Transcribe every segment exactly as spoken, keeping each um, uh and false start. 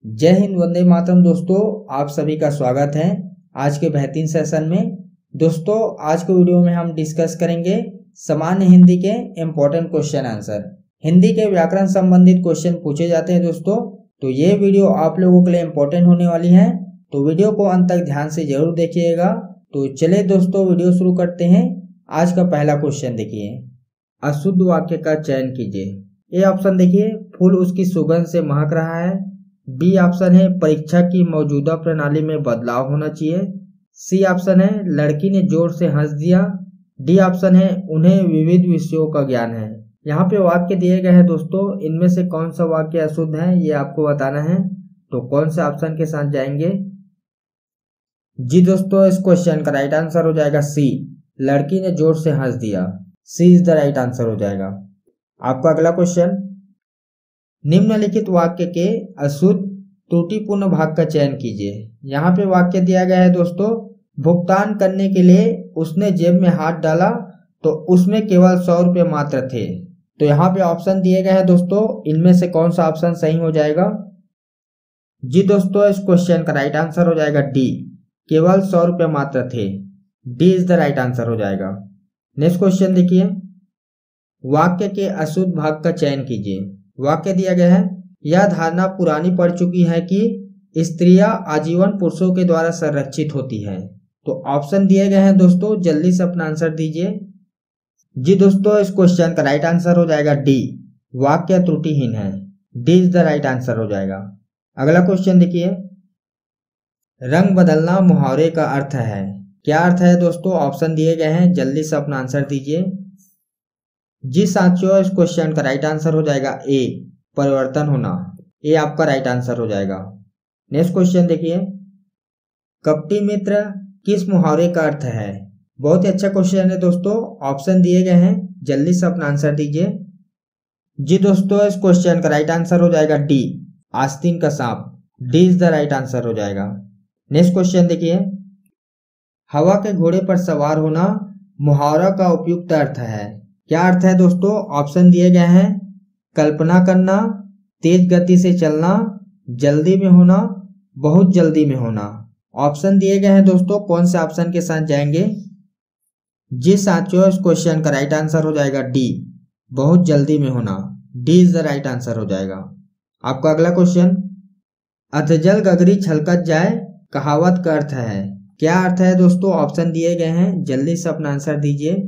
जय हिंद, वंदे मातरम। दोस्तों, आप सभी का स्वागत है आज के बेहतरीन सेशन में। दोस्तों, आज के वीडियो में हम डिस्कस करेंगे सामान्य हिंदी के इम्पोर्टेंट क्वेश्चन आंसर। हिंदी के व्याकरण संबंधित क्वेश्चन पूछे जाते हैं दोस्तों, तो ये वीडियो आप लोगों के लिए इम्पोर्टेंट होने वाली है, तो वीडियो को अंत तक ध्यान से जरूर देखिएगा। तो चलिए दोस्तों, वीडियो शुरू करते हैं। आज का पहला क्वेश्चन देखिए, अशुद्ध वाक्य का चयन कीजिए। ए ऑप्शन देखिए, फूल उसकी सुगंध से महक रहा है। बी ऑप्शन है, परीक्षा की मौजूदा प्रणाली में बदलाव होना चाहिए। सी ऑप्शन है, लड़की ने जोर से हंस दिया। डी ऑप्शन है, उन्हें विविध विषयों का ज्ञान है। यहाँ पे वाक्य दिए गए हैं दोस्तों, इनमें से कौन सा वाक्य अशुद्ध है ये आपको बताना है। तो कौन से ऑप्शन के साथ जाएंगे? जी दोस्तों, इस क्वेश्चन का राइट आंसर हो जाएगा सी, लड़की ने जोर से हंस दिया। C is the right answer हो जाएगा। आपका अगला क्वेश्चन, निम्नलिखित वाक्य के अशुद्ध त्रुटिपूर्ण भाग का चयन कीजिए। यहाँ पे वाक्य दिया गया है दोस्तों, भुगतान करने के लिए उसने जेब में हाथ डाला तो उसमें केवल सौ रुपये मात्र थे। तो यहाँ पे ऑप्शन दिए गए हैं दोस्तों, इनमें से कौन सा ऑप्शन सही हो जाएगा? जी दोस्तों, इस क्वेश्चन का राइट आंसर हो जाएगा डी, केवल सौ रुपये मात्र थे। D is the right answer हो जाएगा। नेक्स्ट क्वेश्चन देखिए, वाक्य के अशुद्ध भाग का चयन कीजिए। वाक्य दिया गया है, यह धारणा पुरानी पड़ चुकी है कि स्त्रियां आजीवन पुरुषों के द्वारा संरक्षित होती हैं। तो ऑप्शन दिए गए हैं दोस्तों, जल्दी से अपना आंसर दीजिए। जी दोस्तों, इस क्वेश्चन का राइट आंसर हो जाएगा डी, वाक्य त्रुटिहीन है। D is the right answer हो जाएगा। अगला क्वेश्चन देखिए, रंग बदलना मुहावरे का अर्थ है। क्या अर्थ है दोस्तों? ऑप्शन दिए गए हैं, जल्दी से अपना आंसर दीजिए। जी साथियों, इस क्वेश्चन का राइट आंसर हो जाएगा ए, परिवर्तन होना। ए आपका राइट आंसर हो जाएगा। नेक्स्ट क्वेश्चन देखिए, कपटी मित्र किस मुहावरे का अर्थ है? बहुत ही अच्छा क्वेश्चन है दोस्तों, ऑप्शन दिए गए हैं, जल्दी से अपना आंसर दीजिए। जी दोस्तों, इस क्वेश्चन का राइट आंसर हो जाएगा डी, आस्तीन का सांप। D is the right answer हो जाएगा। नेक्स्ट क्वेश्चन देखिए, हवा के घोड़े पर सवार होना मुहावरा का उपयुक्त अर्थ है। क्या अर्थ है दोस्तों? ऑप्शन दिए गए हैं, कल्पना करना, तेज गति से चलना, जल्दी में होना, बहुत जल्दी में होना। ऑप्शन दिए गए हैं दोस्तों, कौन से ऑप्शन के साथ जाएंगे? जी साथियों, इस क्वेश्चन का राइट आंसर हो जाएगा डी, बहुत जल्दी में होना। D is the right answer हो जाएगा। आपका अगला क्वेश्चन, अधजल गगरी छलकत जाए कहावत का अर्थ है। क्या अर्थ है दोस्तों? ऑप्शन दिए गए हैं, जल्दी से अपना आंसर दीजिए।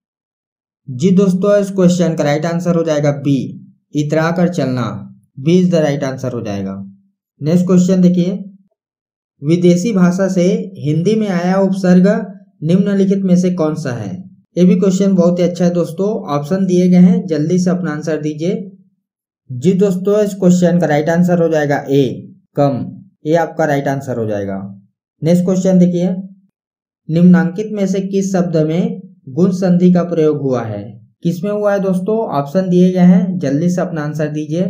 जी दोस्तों, इस क्वेश्चन का राइट आंसर हो जाएगा बी, इतरा कर चलना। B is the right answer हो जाएगा। नेक्स्ट क्वेश्चन देखिए, विदेशी भाषा से हिंदी में आया उपसर्ग निम्नलिखित में से कौन सा है? ये भी क्वेश्चन बहुत ही अच्छा है दोस्तों, ऑप्शन दिए गए हैं, जल्दी से अपना आंसर दीजिए। जी दोस्तों, इस क्वेश्चन का राइट आंसर हो जाएगा ए, कम। ये आपका राइट आंसर हो जाएगा। नेक्स्ट क्वेश्चन देखिए, निम्नांकित में से किस शब्द में गुण संधि का प्रयोग हुआ है? किसमें हुआ है दोस्तों? ऑप्शन दिए गए हैं, जल्दी से अपना आंसर दीजिए।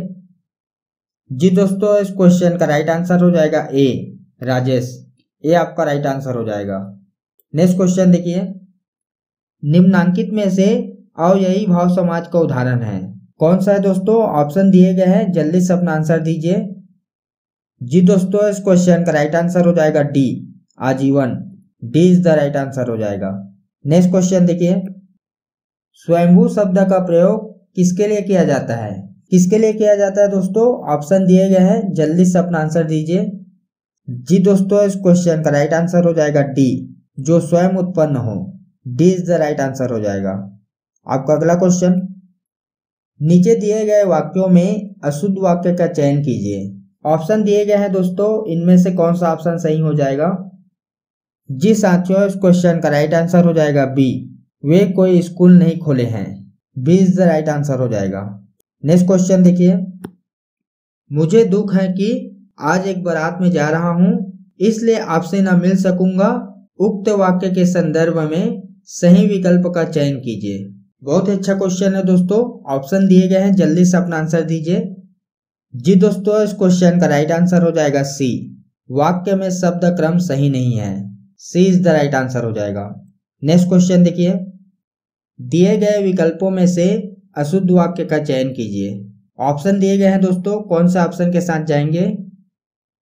जी दोस्तों, इस क्वेश्चन का राइट आंसर हो जाएगा ए, राजेश। ए आपका राइट आंसर हो जाएगा। नेक्स्ट क्वेश्चन देखिए, निम्नांकित में से अव्ययी भाव समाज का उदाहरण है। कौन सा है दोस्तों? ऑप्शन दिए गए हैं, जल्दी से अपना आंसर दीजिए। जी दोस्तों, इस क्वेश्चन का राइट आंसर हो जाएगा डी, आजीवन। D is the right answer हो जाएगा। नेक्स्ट क्वेश्चन देखिए, स्वयंभू शब्द का प्रयोग किसके लिए किया जाता है? किसके लिए किया जाता है दोस्तों? ऑप्शन दिए गए हैं, जल्दी से अपना आंसर दीजिए। जी दोस्तों, इस क्वेश्चन का राइट आंसर हो जाएगा डी, जो स्वयं उत्पन्न हो। D is the right answer हो जाएगा। आपका अगला क्वेश्चन, नीचे दिए गए वाक्यों में अशुद्ध वाक्य का चयन कीजिए। ऑप्शन दिए गए हैं दोस्तों, इनमें से कौन सा ऑप्शन सही हो जाएगा? जी साथियों, इस क्वेश्चन का राइट आंसर हो जाएगा बी, वे कोई स्कूल नहीं खोले हैं। B is the right answer हो जाएगा। नेक्स्ट क्वेश्चन देखिए, मुझे दुख है कि आज एक बारात में जा रहा हूं, इसलिए आपसे न मिल सकूंगा। उक्त वाक्य के संदर्भ में सही विकल्प का चयन कीजिए। बहुत ही अच्छा क्वेश्चन है दोस्तों, ऑप्शन दिए गए हैं, जल्दी से अपना आंसर दीजिए। जी दोस्तों, इस क्वेश्चन का राइट आंसर हो जाएगा सी, वाक्य में शब्द क्रम सही नहीं है। C is the right answer हो जाएगा। नेक्स्ट क्वेश्चन देखिए, दिए गए विकल्पों में से अशुद्ध वाक्य का चयन कीजिए। ऑप्शन दिए गए हैं दोस्तों, कौन सा ऑप्शन के साथ जाएंगे?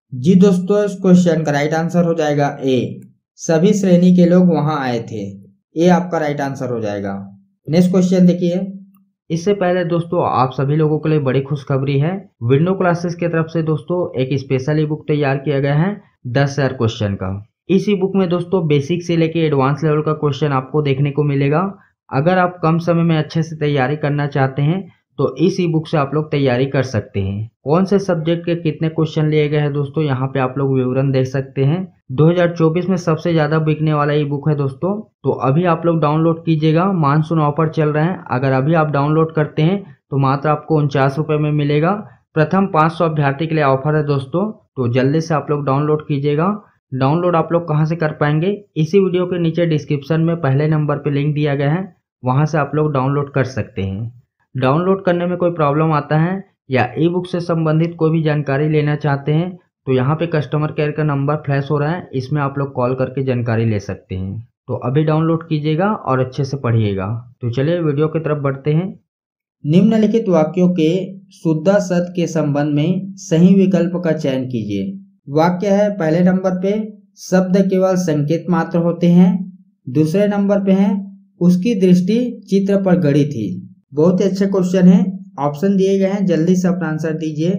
जी दोस्तों, इस क्वेश्चन का राइट आंसर हो जाएगा ए, सभी श्रेणी के लोग वहां आए थे। ए आपका राइट आंसर हो जाएगा। नेक्स्ट क्वेश्चन देखिए। इससे पहले दोस्तों आप सभी लोगों के लिए बड़ी खुशखबरी है। विंडो क्लासेस की तरफ से दोस्तों एक स्पेशल ई बुक तैयार किया गया है दस हजार क्वेश्चन का। इस ई बुक में दोस्तों बेसिक से लेके एडवांस लेवल का क्वेश्चन आपको देखने को मिलेगा। अगर आप कम समय में अच्छे से तैयारी करना चाहते हैं तो इस ई बुक से आप लोग तैयारी कर सकते हैं। कौन से सब्जेक्ट के कितने क्वेश्चन लिए गए हैं दोस्तों, यहाँ पे आप लोग विवरण देख सकते हैं। दो हज़ार चौबीस में सबसे ज्यादा बिकने वाला ई बुक है दोस्तों। तो अभी आप लोग डाउनलोड कीजिएगा, मानसून ऑफर चल रहे हैं। अगर अभी आप डाउनलोड करते हैं तो मात्र आपको उनचास रुपए में मिलेगा। प्रथम पाँच सौ अभ्यर्थी के लिए ऑफर है दोस्तों, तो जल्दी से आप लोग डाउनलोड कीजिएगा। डाउनलोड आप लोग कहाँ से कर पाएंगे, इसी वीडियो के नीचे डिस्क्रिप्शन में पहले नंबर पे लिंक दिया गया है, वहां से आप लोग डाउनलोड कर सकते हैं। डाउनलोड करने में कोई प्रॉब्लम आता है या ई बुक से संबंधित कोई भी जानकारी लेना चाहते हैं तो यहाँ पे कस्टमर केयर का नंबर फ्लैश हो रहा है, इसमें आप लोग कॉल करके जानकारी ले सकते हैं। तो अभी डाउनलोड कीजिएगा और अच्छे से पढ़िएगा। तो चलिए वीडियो की तरफ बढ़ते हैं। निम्नलिखित वाक्यों के शुद्ध सत्य के संबंध में सही विकल्प का चयन कीजिए। वाक्य है पहले नंबर पे, शब्द केवल संकेत मात्र होते हैं। दूसरे नंबर पे है, उसकी दृष्टि चित्र पर गड़ी थी। बहुत ही अच्छे क्वेश्चन है, ऑप्शन दिए गए हैं, जल्दी से अपना आंसर दीजिए।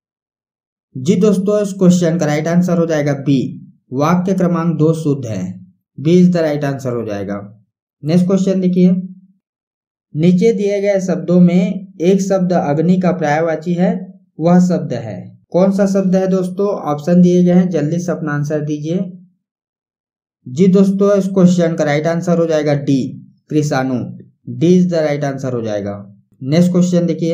जी दोस्तों, इस क्वेश्चन का राइट आंसर हो जाएगा बी, वाक्य क्रमांक दो शुद्ध है। B is the right answer हो जाएगा। नेक्स्ट क्वेश्चन देखिए। नीचे दिए गए शब्दों में एक शब्द अग्नि का पर्यायवाची है, वह शब्द है। कौन सा शब्द है दोस्तों, ऑप्शन दिए गए हैं, जल्दी से अपना आंसर दीजिए। जी दोस्तों, इस क्वेश्चन का राइट आंसर हो जाएगा डी, कृषाणु। D is the right answer हो जाएगा। नेक्स्ट क्वेश्चन देखिए।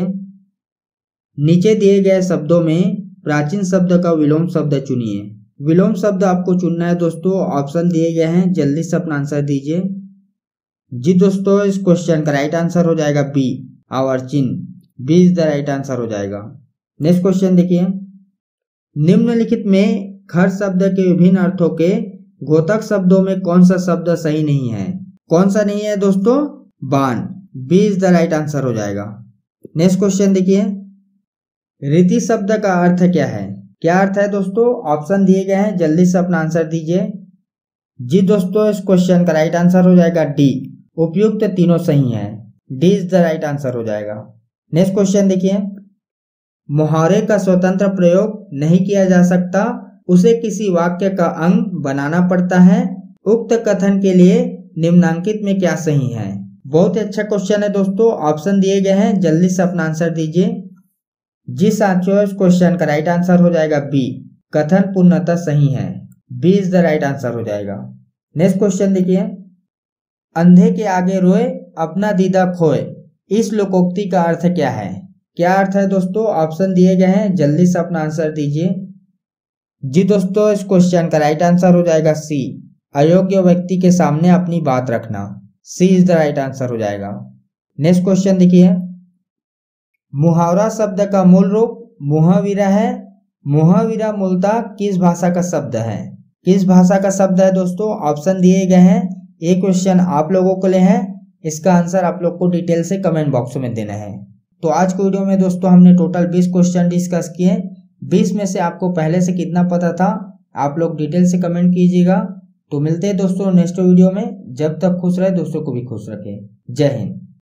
नीचे दिए गए शब्दों में प्राचीन शब्द का विलोम शब्द चुनिए। विलोम शब्द आपको चुनना है दोस्तों, ऑप्शन दिए गए हैं, जल्दी से अपना आंसर दीजिए। जी दोस्तों, इस क्वेश्चन का राइट आंसर हो जाएगा बी, आवर्चिन। B is the right answer हो जाएगा। नेक्स्ट क्वेश्चन देखिए। निम्नलिखित में खर शब्द के विभिन्न अर्थों के घोतक शब्दों में कौन सा शब्द सही नहीं है। कौन सा नहीं है दोस्तों, बाण। B is the right answer हो जाएगा। नेक्स्ट क्वेश्चन देखिए। रीति शब्द का अर्थ क्या है। क्या अर्थ है दोस्तों, ऑप्शन दिए गए हैं, जल्दी से अपना आंसर दीजिए। जी दोस्तों, इस क्वेश्चन का राइट आंसर हो जाएगा डी, उपयुक्त तीनों सही है। D is the right answer हो जाएगा। नेक्स्ट क्वेश्चन देखिए। मुहावरे का स्वतंत्र प्रयोग नहीं किया जा सकता, उसे किसी वाक्य का अंग बनाना पड़ता है। उक्त कथन के लिए निम्नांकित में क्या सही है। बहुत ही अच्छा क्वेश्चन है दोस्तों, ऑप्शन दिए गए हैं, जल्दी से अपना आंसर दीजिए। जी साथियों, इस क्वेश्चन का राइट आंसर हो जाएगा बी, कथन पूर्णतः सही है। B is the right answer हो जाएगा। नेक्स्ट क्वेश्चन देखिए। अंधे के आगे रोए अपना दीदा खोए, इस लोकोक्ति का अर्थ क्या है। क्या अर्थ है दोस्तों, ऑप्शन दिए गए हैं, जल्दी से अपना आंसर दीजिए। जी दोस्तों, इस क्वेश्चन का राइट आंसर हो जाएगा सी, अयोग्य व्यक्ति के सामने अपनी बात रखना। C is the right answer हो जाएगा। नेक्स्ट क्वेश्चन देखिए। मुहावरा शब्द का मूल रूप मुहाविरा है। मुहाविरा मूलतः किस भाषा का शब्द है। किस भाषा का शब्द है दोस्तों, ऑप्शन दिए गए हैं। ये क्वेश्चन आप लोगों के लिए है, इसका आंसर आप लोग को डिटेल से कमेंट बॉक्स में देना है। तो आज के वीडियो में दोस्तों हमने टोटल बीस क्वेश्चन डिस्कस किए। बीस में से आपको पहले से कितना पता था, आप लोग डिटेल से कमेंट कीजिएगा। तो मिलते हैं दोस्तों नेक्स्ट वीडियो में। जब तक खुश रहे, दोस्तों को भी खुश रखें। जय हिंद।